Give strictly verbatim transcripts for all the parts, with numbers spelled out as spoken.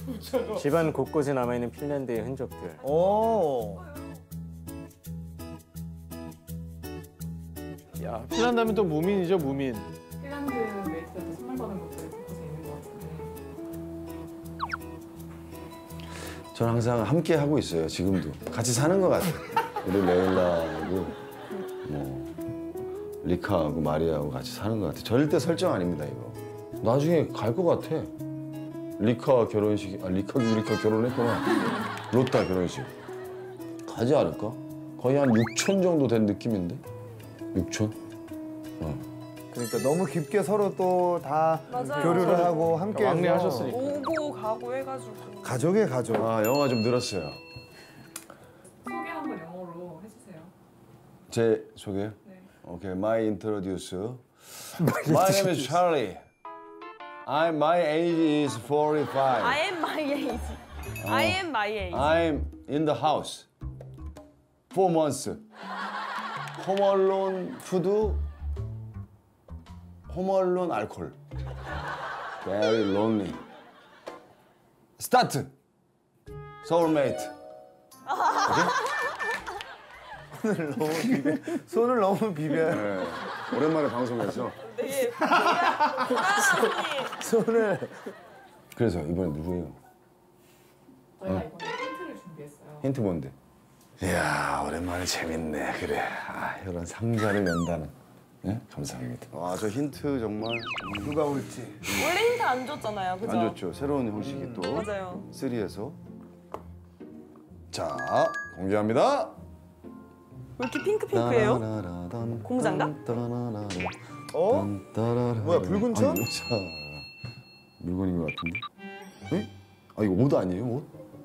집안 곳곳에 남아있는 핀란드의 흔적들. 오. 야, 핀란드 하면 또 무민이죠, 무민. 핀란드 메이트한테 선물 받은 것들이 곳곳에 있는 것 같은데. 저는 항상 함께 하고 있어요. 지금도 같이 사는 것 같아요. 우리 레일라하고 뭐 리카하고 마리아하고 같이 사는 것 같아요. 절대 설정 아닙니다 이거. 나중에 갈 것 같아. 리카 결혼식, 아 리카 리카 결혼했구나. 로타 결혼식 가지 않을까? 거의 한 육촌 정도 된 느낌인데. 육촌? 어. 그러니까 너무 깊게 서로 또 다 교류를 하고 함께 왕래하셨으니까. 오고 가고 해가지고. 가족의 가족. 아 영화 좀 늘었어요. 소개 한번 영어로 해주세요. 제 소개요? 네. 오케이, my introduce. My name is Charlie. I my age is forty-five. I am my age. I am my age. I'm in the house. Four months. Home alone food. Home alone alcohol. Very lonely. Start. Soulmate. 손을 너무 비벼. 손을 너무 비벼. 네. 오랜만에 방송에서. 되게 불안하니. 손을. 그래서 이번에 누구예요? 저희가 이번에 힌트를 준비했어요. 힌트 뭔데? 이야 오랜만에 재밌네. 그래. 아, 이런 상자를 연다는. 네? 감사합니다. 와, 저 힌트 정말 누가 올지. 원래 힌트 안 줬잖아요, 그죠? 안 좋죠. 새로운 형식이 또 맞아요. 쓰리에서. 자, 공개합니다. 왜 이렇게 핑크핑크해요? 공장가? 어? 뭐야, 붉은 천? 아니, 자, 물건인 것 같은데? 에? 아, 이거 옷 아니에요, 옷?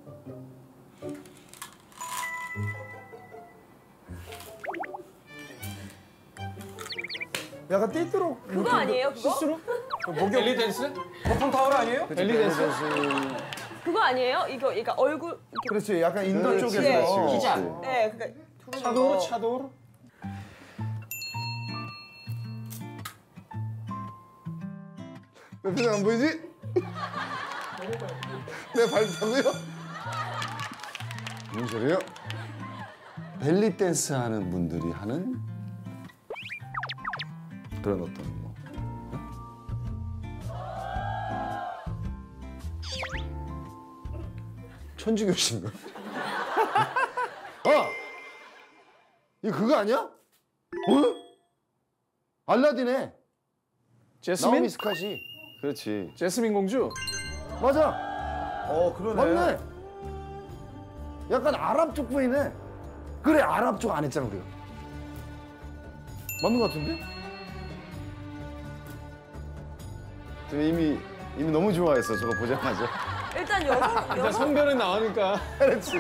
약간 띠뚜록. 그거 아니에요, 그거? 엘리 댄스? 거품 타월 아니에요? 엘리 댄스? 그거 아니에요? 이거, 이거 얼굴. 이렇게... 그렇지, 약간 인도 그렇지, 쪽에서. 그렇지, 기자. 그렇지. 네, 그러니까. 차도르, 차도르? 내 표정 안 보이지? 내 발타고요? 무슨 소리예요? 벨리 댄스 하는 분들이 하는 그런 어떤 뭐 천주교신가? 아! 이거 그거 아니야? 어? 알라딘에 제스민? 나오미 스캇이. 그렇지. 제스민 공주? 맞아. 어, 그러네. 맞네. 약간 아랍 쪽 부이네. 그래, 아랍 쪽 안 했잖아 우리가. 맞는 것 같은데? 지금 이미 이미 너무 좋아했어. 저거 보자마자. 일단 여성, 일단 여성. 성별은 나오니까. 그렇지.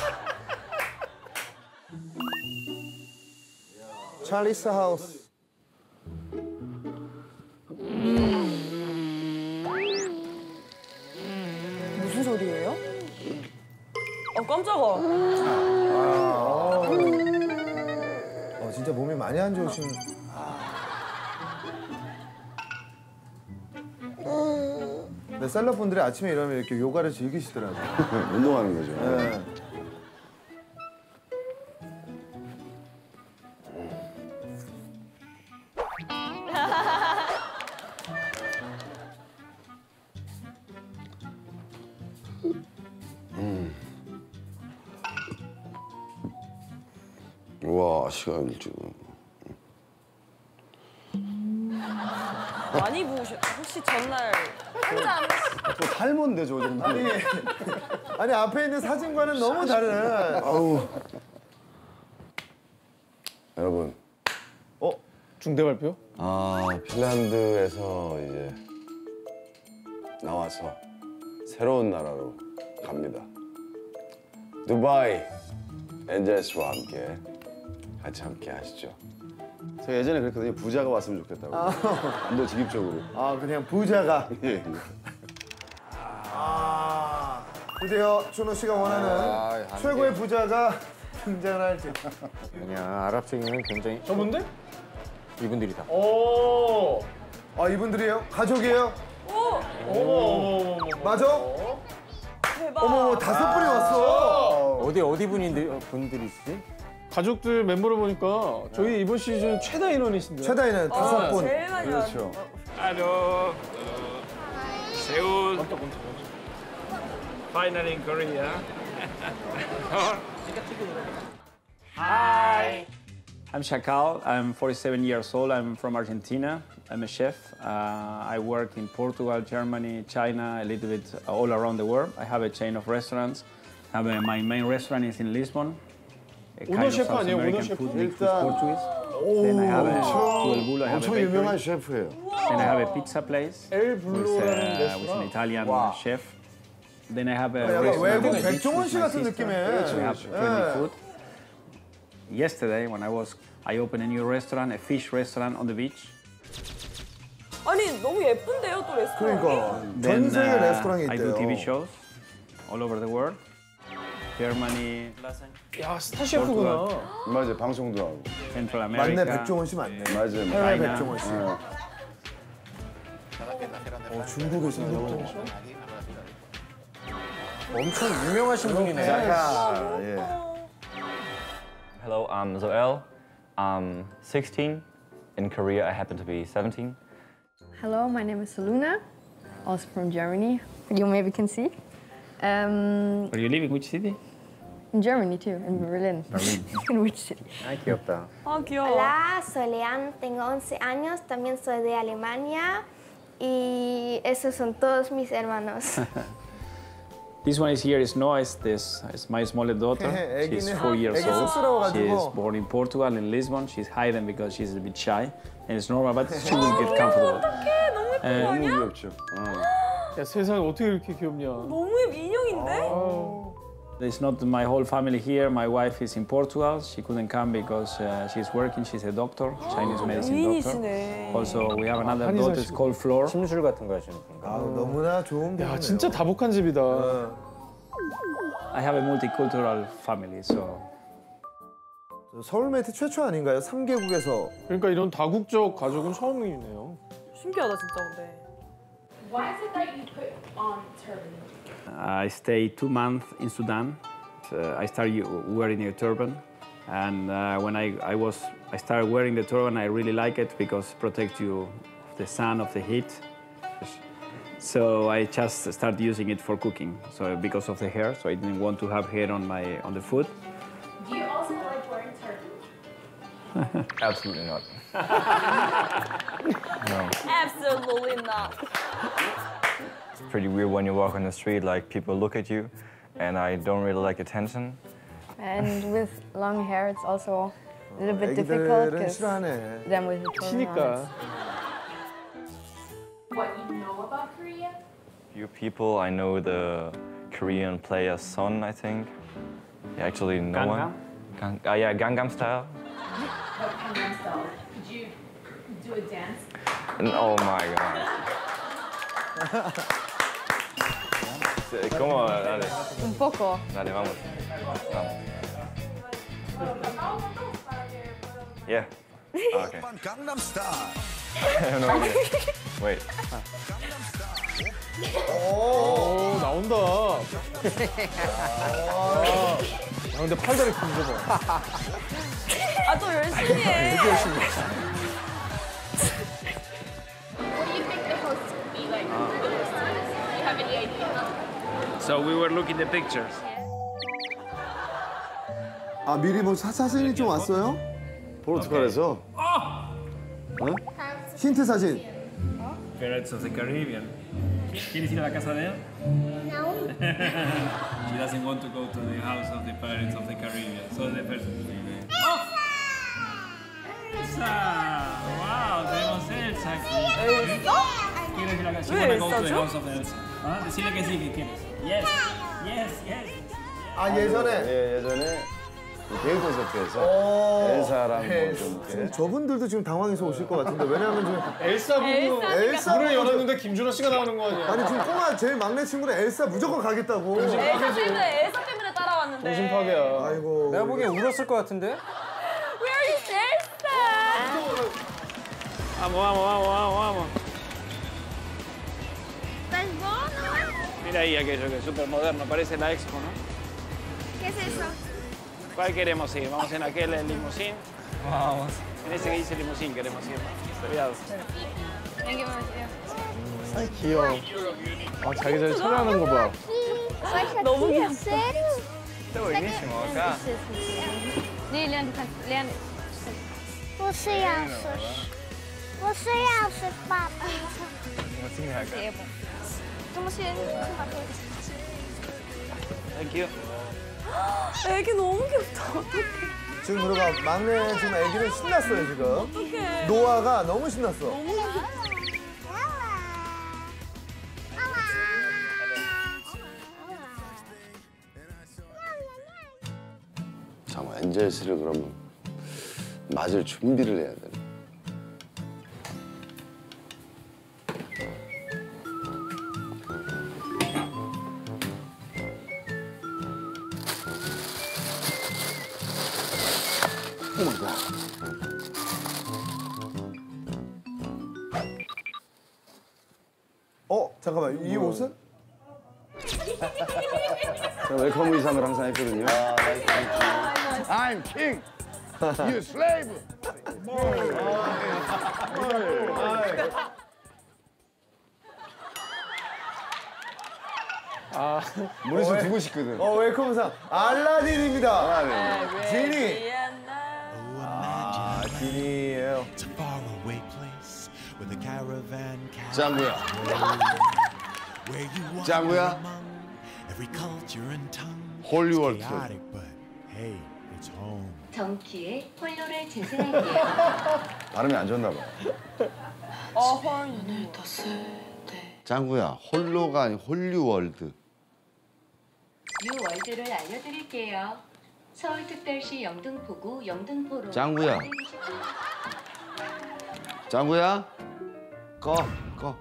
찰리스 하우스. 무슨 소리예요? 어, 깜짝아. 어, 진짜 몸이 많이 안 좋으신. 네, 셀럽분들이 아침에 일어나면 이렇게 요가를 즐기시더라고요. 운동하는 거죠. 네. 우와, 시간 지금. 많이 부으셨. 혹시 전날 한잔 저 탈모인데 저 정도. 아니, 아니 앞에 있는 사진과는 너무 다른. 아우. 여러분. 어? 중대 발표? 아, 핀란드에서 이제 나와서 새로운 나라로 갑니다. 두바이 엔젤스와 함께 같이 함께 하시죠. 제가 예전에 그랬거든요. 부자가 왔으면 좋겠다고. 안도직입적으로. 아, 그냥 부자가. 예. 아, 드디어 준호 씨가 원하는 아, 최고의 부자가 등장할지. 그냥 아랍적이면 굉장히 저분들? 이분들이다. 오! 아, 이분들이에요? 가족이에요? 오! 어머, 어머, 어머. 맞아? 대박. 어머, 다섯 분이 왔어. 어디 어디 분인데 분들이시지? 가족들 멤버를 보니까 저희 이번 시즌 최다 인원이신데요. 최다인은 다섯 분. 제일 많이 그렇죠. Hello, Seoul. Finally in Korea. Hi. I'm Chacal. I'm forty-seven years old. I'm from Argentina. I'm a chef. Uh, I work in Portugal, Germany, China, a little bit all around the world. I have a chain of restaurants. Have a, my main restaurant is in Lisbon. A kind 오너 of 셰프 South 아니에요? 오너 American 셰프? food mixed with 일단- Portuguese. Then I have a to El Bulo. I have a 엄청 bakery. 유명한 셰프예요. Then I have a pizza place 엘 with, 블루라는 uh, with an 레스토랑. Italian chef. Then I have a 약간 restaurant 외국 with 백종원 씨 my 같은 sister. 느낌의. We have friendly 예. food. Yesterday, when I was, I opened a new restaurant, a fish restaurant on the beach. 아니 너무 예쁜데요 또 레스토랑이? 그러니까 Then 전 세계 uh, 레스토랑이 I do 있대요. T V shows all over the world. Germany, 야 스타 셰프구나. 맞아요, 방송도 하고. Central 맞네, America. 백종원 씨 맞네. 맞아요. 해외 China. 백종원 씨. 어, 중국에서요. 엄청 유명하신 분이네. 아, 예. Hello, I'm Zoel. I'm sixteen. In Korea, I happen to be seventeen. Hello, my name is Luna, also from Germany. You maybe can see. Um, Where you live in which city? in Germany too, in Berlin. Berlin. In which city? 아 귀엽다. 아 귀여워. Hola, soy Leanne, tengo once años, también soy de Alemania y esos son todos mis hermanos. This one is here is Noah. Is this? It's my smallest daughter. She's 애기는 four years 애기 쑥스러워가지고. old. She is born in Portugal, in Lisbon. She's hiding because she's a bit shy, and it's normal, but she will get comfortable. 어떡해 너무 예쁜 거 에, 너무 아니야? 귀엽죠. 어. 야 세상에 어떻게 이렇게 귀엽냐. 너무 예쁜 인형인데? It's not my whole family here. My wife is in Portugal. She couldn't come because uh, she's working. She's a doctor, Chinese medicine doctor. 미인이시네. Also, we have another 한의사 daughter. It's called Flor. 심술 같은 거 하시는 분인가? 아, 너무나 좋은 분이네요. 야 진짜 다복한 집이다. I have a multicultural family, so 서울 매트 최초 아닌가요? 삼 개국에서. 그러니까 이런 다국적 가족은 처음이네요. 신기하다 진짜 근데. Why is it that you put on turban? I stayed two months in Sudan. Uh, I started wearing a turban, and uh, when I, I was I started wearing the turban, I really like it because it protects you of the sun, of the heat. So I just started using it for cooking. So because of the hair, so I didn't want to have hair on my on the food. Do you also like wearing turban? Absolutely not. No. Absolutely not. It's pretty weird when you walk on the street, like people look at you, and I don't really like attention. And with long hair, it's also a little bit difficult 애기들은 because 싫어하네. them with the turban on, 티니까. What you know about Korea? Few people, I know the Korean player's son, I think. Yeah, actually, no one. Gang, uh, yeah, Gangnam Style. What Gangnam Style? Could you do a dance? And, oh my god. Sí, ¿Cómo? Dale, Un poco. dale, vamos. Vamos. Yeah. Ah, okay. Gangnam Style. no idea. Wait. 오 나온다. 야 근데 팔다리 긴 거 봐. 아 또 열심히 해. What do you think the hosts would be like for the rest of this? Do you have any idea? So we were looking at the pictures. 아, 미리 뭐 사, 사진이 좀 왔어요? 포르투갈에서 어? 힌트 사진. Pirates of the Caribbean. ¿Quieres ir a la casa de él? No. She doesn't want to go to the house of the Pirates of the Caribbean. So the person. ¡Oh! ¡Elsa! ¡Wow! Tenemos Elsa aquí. ¿Elsa? ¿Quieres ir a la casa? 왜 She wanna go to the Elsa죠? house of Elsa. ¿Ah? Decirle que sí, que quieres. Yes. Yes, yes. 아, 예전에. 예, 예전에 개그 콘서트에서 어. 엘사랑 네. 뭐좀 지금 저분들도 지금 당황해서 오실 것 같은데 왜냐하면 지금 엘사 부부. 엘사 문을 부부- 열었는데 김준호 씨가 나오는 거 아니야? 아니 지금 꼬마 제일 막내 친구는 엘사 무조건 가겠다고. 엘사 때문에 엘사 때문에 따라왔는데. 정신 파괴야. 아이고. 내가 보기엔 울었을 것 같은데? Where is Elsa? Vamos, vamos, vamos, vamos, vamos. Pues bueno. Mira ahí aquello que es súper moderno, parece la Expo, ¿no? ¿Qué es eso? ¿Cuál queremos ir? ¿Vamos en aquel en limusín? Vamos. En ese que dice limusín queremos ir. Cuidado. 아 귀여워. 아 자기 전에 촬영하는 거 봐. 너무 귀엽다. ¿Serio? Está buenísimo acá. Você achas? Você achas, papi? Limusines acá. Estamos yendo. Thank you. 애기 너무 귀엽다. 지금 그러가 막내 지금 애기는 신났어요 지금. 어떡해. 노아가 너무 신났어. 잠깐 엔젤스를 그러면 맞을 준비를 해야 돼. 어 잠깐만 이 옷은? 제가 웰컴 의상을 항상 했거든요. I'm king. You slave. 아 우리 집 두고 싶거든. 어 웰컴상 알라딘입니다. 지니. 아 지니예요. 짱구야. 짱구야. 홀리월드. 정키의 홀로를 재생할게요. 발음이 안 좋나 봐. 어허. 짱구야, 홀로가 아닌 홀리월드. 뉴월드를 알려드릴게요. 서울특별시 영등포구 영등포로. 짱구야. 짱구야, 꺼, 꺼.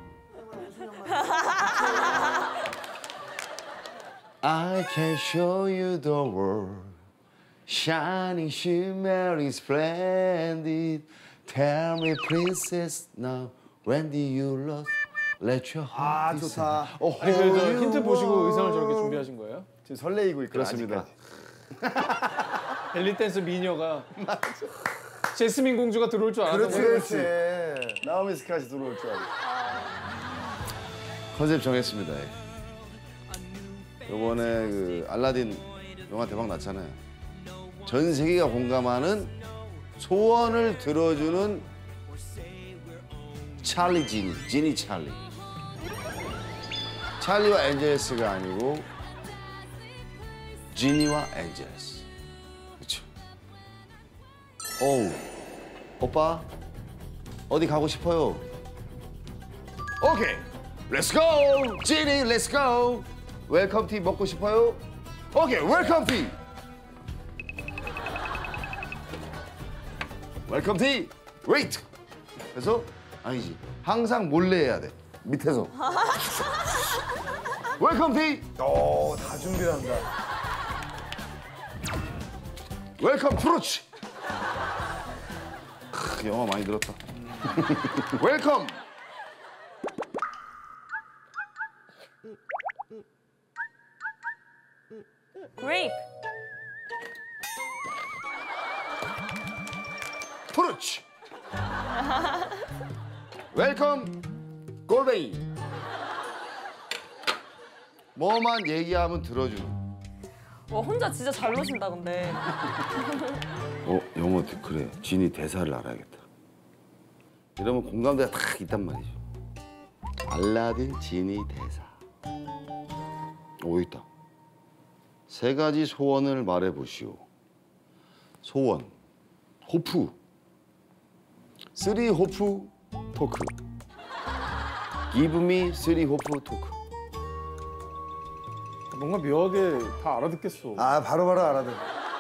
I can show you the world. Shining, shimmering, splendid. Tell me, princess, now when did you lost? Let your 아 heart 좋다. 아니 그래서 힌트 보시고 의상을 저렇게 준비하신 거예요? 지금 설레이고 있고 그렇습니다. 벨리 댄스 미녀가 제스민 공주가 들어올 줄 알았던 그렇지 거예요. 그렇지. 나오미 스카시 들어올 줄 알고. 컨셉 정했습니다. 요번에 그 알라딘 영화 대박 났잖아요. 전 세계가 공감하는 소원을 들어주는 찰리 지니, 지니 찰리. 찰리와 엔젤스가 아니고 지니와 엔젤스. 그렇죠. 어우, 오빠 어디 가고 싶어요? 오케이, 렛츠 고! 지니, 렛츠 고! 웰컴 티 먹고 싶어요? 오케이, 웰컴 티! 웰컴 티! 웨이트! 그래서 아니지, 항상 몰래 해야 돼. 밑에서. 웰컴 티! 오다 준비를 한다. 웰컴 프루치! 크, 영화 많이 들었다. 웰컴! 그레이프. 프루치! 웰컴 골뱅이. 뭐만 얘기하면 들어주는. 와 혼자 진짜 잘 노신다 근데. 어, 영어 그래. 진이 대사를 알아야겠다. 이러면 공감대가 딱 있단 말이죠. 알라딘 진이 대사. 오, 있다. 세 가지 소원을 말해보시오. 소원, 호프. 쓰리 호프 토크. Give me 쓰리 호프 토크. 뭔가 묘하게 다 알아듣겠어. 아 바로바로 알아듣.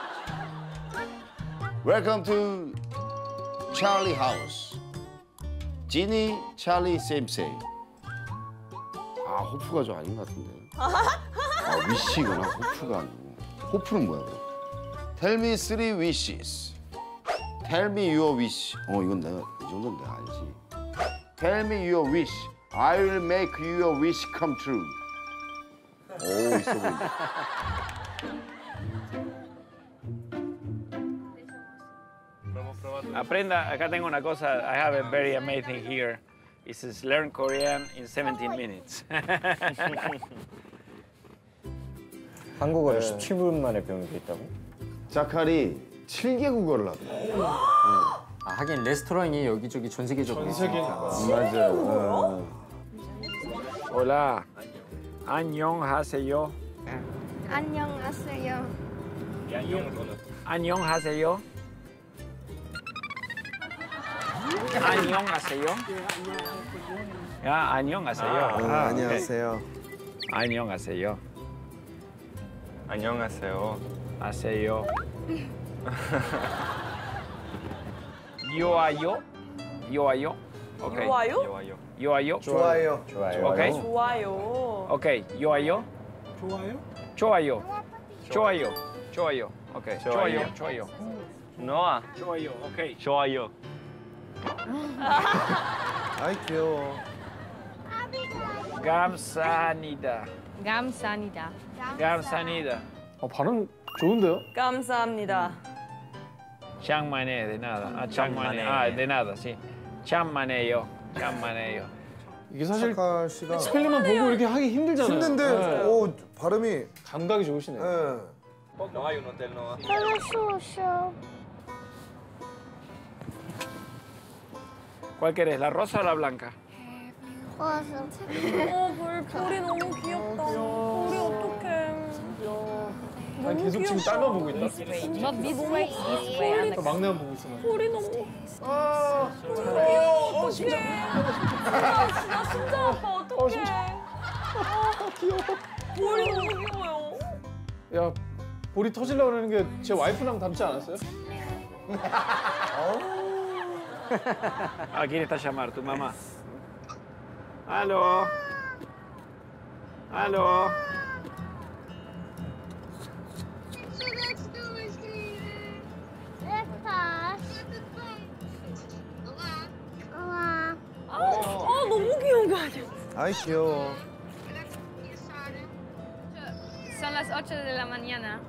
Welcome to Charlie House. 지니, 찰리, same same. 아, 호프가 좀 아닌 것 같은데. 아, 위시구나. 호프가 아니고. 호프는 뭐야, 그럼? Tell me three wishes. Tell me your wish. 어, 이건 내가 이 정도는 내가 알지. Tell me your wish. I will make your wish come true. 오, 있어 보인다. Aprenda, acá tengo una cosa, I have a very amazing here. It says learn Korean in seventeen minutes. 한국어를 십칠 분 만에 배우는 게 있다고? 자칼이 칠 개 국어를 하더라. 아, 하긴 레스토랑이 여기저기 전 세계적으로 전 세계. 맞아요. Hola. 안녕하세요. 안녕하세요. 안녕하세요. 안녕하세요. 야, 안녕하세요. 아, 아, 안녕하세요. 안녕하세요. 안녕하세요. 하세요. 요아요? 요아요? 오케이. 좋아요? 요아요. 요아요? 좋아요. 좋아요. 오케이. 좋아요. 오케이. 요아요? 좋아요? 좋아요. 좋아요. 좋아요. 오케이. 좋아요. 좋아요. 노아. 좋아요. 오케이. 좋아요. 아이 귀여워. 감사합니다. 감사합니다. 감사합니다. 어, 발음 좋은데요? 감사합니다. Chammané, de nada. Ah, chammané. Ah, de nada, sí. Chammané요. chammané요. 이게 사실 자칼 씨가 스펠링만 보고 이렇게 하기 힘들잖아요. 힘든데 네. 오 발음이 감각이 좋으시네요. 예. No hay un hotel, no. ¿Cuál querés, la rosa o la blanca? 어, 볼, 볼이 너무 귀엽다. 볼이 어떡해. 아, 계속 지금 딸만 보고 있다. Not this way, this way. And 또 막내만 보고 있어. 볼이 너무. 아, 귀여워. 어떡해. 진짜, 진짜, 진짜 아빠 어떡해. 아, 귀여워. 볼이 너무 귀여워요. 야, 볼이 터지려고 그러는 게 제 와이프랑 닮지 않았어요? ¿A quién está a llamar? ¿Tu mamá? ¿Aló? ¿Aló? 아, 아, 너무 귀여운 거 아니야? 아이 귀여워. Son las ocho de la mañana.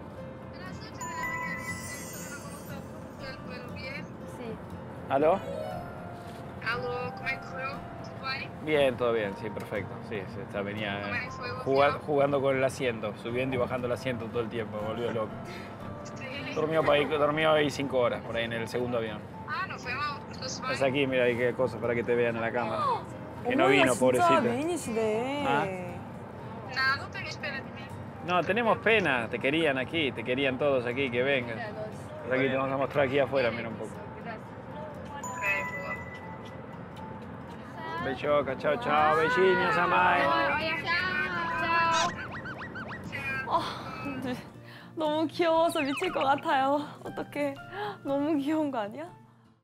Sí. ¿Aló? Alô, como é que correu? Tudo bem? Bien, todo bien, sí, perfecto. Sí, sí, está, venía ¿Cómo é que foi o juga- avião? jugando con el asiento, subiendo y bajando el asiento todo el tiempo, me volvió loco. Durmió, pa' ahí, durmió ahí cinco horas, por ahí en el segundo avión. Ah, não foi mal. Estou-se bem. Es aquí, mira ahí qué cosa para que te vean en la cámara. Que no 어머니가 vino, 진짜 pobrecita. 미인이시네. 아? Não, não tenhas pena de mim. No, tenemos pena, te querían aquí, te querían todos aquí, que vengan. Pues aquí te vamos a mostrar aquí afuera, mira un poco. Ok, boa. Bechoca, chao, chao, beijinhos, amai. 아, 너무 귀여워서 미칠 것 같아요. 어떡해. 너무 귀여운 거 아니야?